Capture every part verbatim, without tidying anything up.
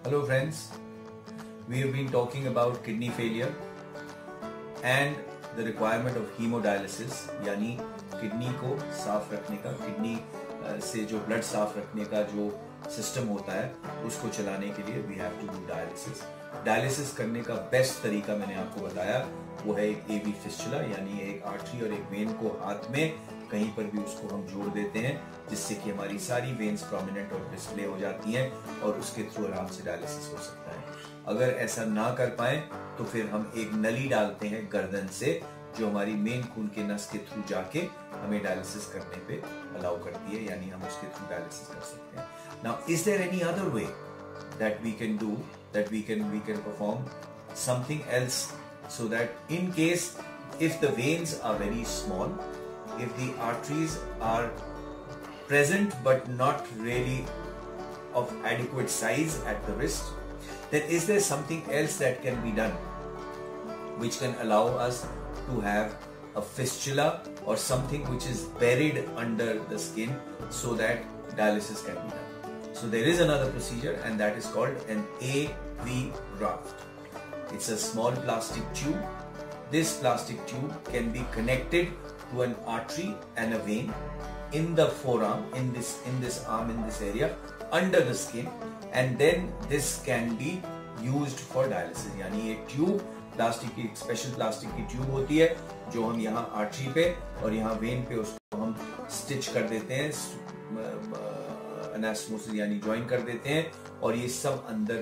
Hello friends, we have been talking about kidney failure and the requirement of hemodialysis, यानी kidney को साफ रखने का, किडनी से जो ब्लड साफ रखने का जो सिस्टम होता है उसको चलाने के लिए we have to do dialysis. Dialysis करने का बेस्ट तरीका मैंने आपको बताया, वो है एक एवी फिस्चुला, यानी एक आर्टरी और एक वेन को हाथ में कहीं पर भी उसको हम जोड़ देते हैं, जिससे कि हमारी सारी वेन्स प्रोमिनेंट और डिस्प्ले हो जाती हैं और उसके थ्रू आराम से डायलिसिस हो सकता है. अगर ऐसा ना कर पाए तो फिर हम एक नली डालते हैं गर्दन से, जो हमारी मेन खून के नस के थ्रू जाके हमें डायलिसिस करने पे अलाउ करती है, यानी हम उसके थ्रू डायलिसिस कर सकते हैं. Now is there any other way that we can do, that we can we can perform something else, so that in case if the veins are very small, if the arteries are present but not really of adequate size at the wrist, then is there something else that can be done which can allow us to have a fistula or something which is buried under the skin so that dialysis can be done? So there is another procedure, and that is called an A V graft. It's a small plastic tube. This plastic tube can be connected to an artery and a vein in the forearm, in this in this arm, in this area, under the skin, and then this can be used for dialysis. यानी ये tube plastic की, special plastic की tube होती है जो हम यहाँ artery पे और यहाँ वेन पे उसको हम स्टिच कर देते हैं, एनास्टोमोसिस यानी ज्वाइन कर देते हैं, और ये सब अंदर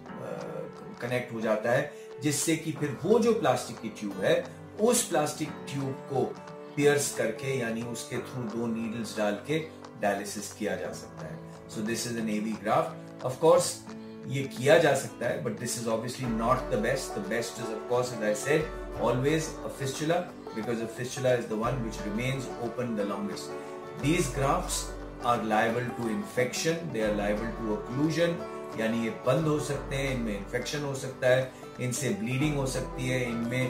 कनेक्ट हो जाता है, जिससे कि फिर वो जो प्लास्टिक की ट्यूब है उस प्लास्टिक ट्यूब को पियर्स करके, यानी उसके थ्रू दो नीडल्स डाल के डायलिसिस किया जा सकता है. So this is an AV graft. Of course ये किया जा सकता है, but this is obviously not the best. The best is of course, as I said, always a fistula, because a fistula is the one which remains open the longest. These grafts are liable to infection, they are liable to occlusion, यानी ये बंद हो सकते हैं, इनमें infection हो सकता है, इनसे ब्लीडिंग हो सकती है,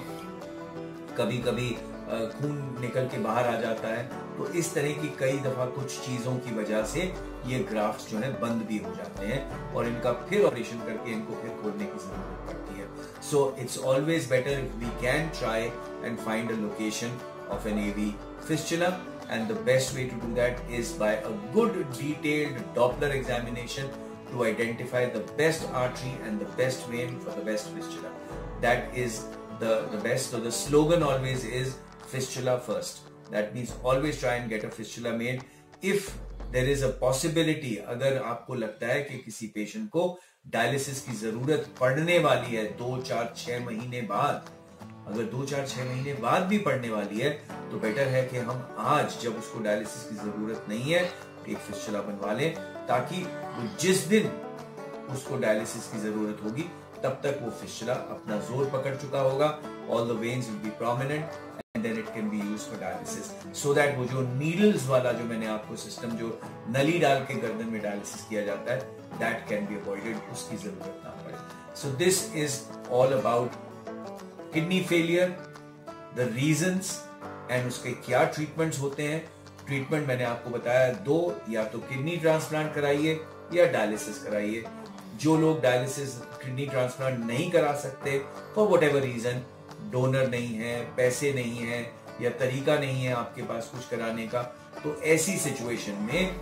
इनमें कभी कभी खून निकल के बाहर आ जाता है. तो इस तरह की कई दफा कुछ चीजों की वजह से ये ग्राफ्ट जो है बंद भी हो जाते हैं और इनका फिर ऑपरेशन करके इनको फिर खोलने की जरूरत पड़ती है. So it's always better if we can try and find a location of an AV fistula. And the best way to do that is by a good detailed Doppler examination to identify the best artery and the best vein for the best fistula. That is the, the best. So the slogan always is fistula first. That means always try and get a fistula made. If there is a possibility, अगर आपको लगता है कि किसी patient को dialysis की जरूरत पड़ने वाली है दो चार छह महीने बाद, अगर दो चार छह महीने बाद भी पड़ने वाली है, तो बेटर है कि हम आज, जब उसको डायलिसिस की जरूरत नहीं है, एक फिस्चुला बनवा लें, ताकि जिस दिन उसको डायलिसिस की जरूरत होगी तब तक वो फिस्चुला अपना जोर पकड़ चुका होगा, all the veins will be prominent, and then it can be used for dialysis. So that वो जो नीडल्स वाला जो मैंने आपको सिस्टम, जो नली डाल के गर्दन में डायलिसिस किया जाता है, दैट कैन बी अवॉइडेड, उसकी जरूरत ना पड़े. So this is all about kidney failure, the reasons and उसके क्या ट्रीटमेंट्स होते हैं. ट्रीटमेंट मैंने आपको बताया दो, या तो किडनी ट्रांसप्लांट कराइए या डायलिसिस कराइए. जो लोग डायलिसिस, किडनी ट्रांसप्लांट नहीं करा सकते for whatever reason, donor नहीं है, पैसे नहीं है, या तरीका नहीं है आपके पास कुछ कराने का, तो ऐसी सिचुएशन में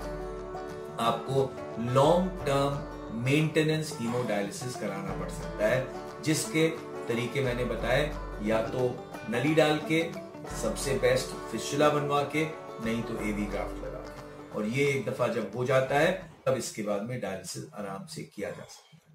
आपको लॉन्ग टर्म मेंटेनेंस हीमोडायलिसिस कराना पड़ सकता है, जिसके तरीके मैंने बताए, या तो नली डाल के, सबसे बेस्ट फिस्चुला बनवा के, नहीं तो एवी ग्राफ्ट लगा के. और ये एक दफा जब हो जाता है, तब इसके बाद में डायलिसिस आराम से किया जा सकता है.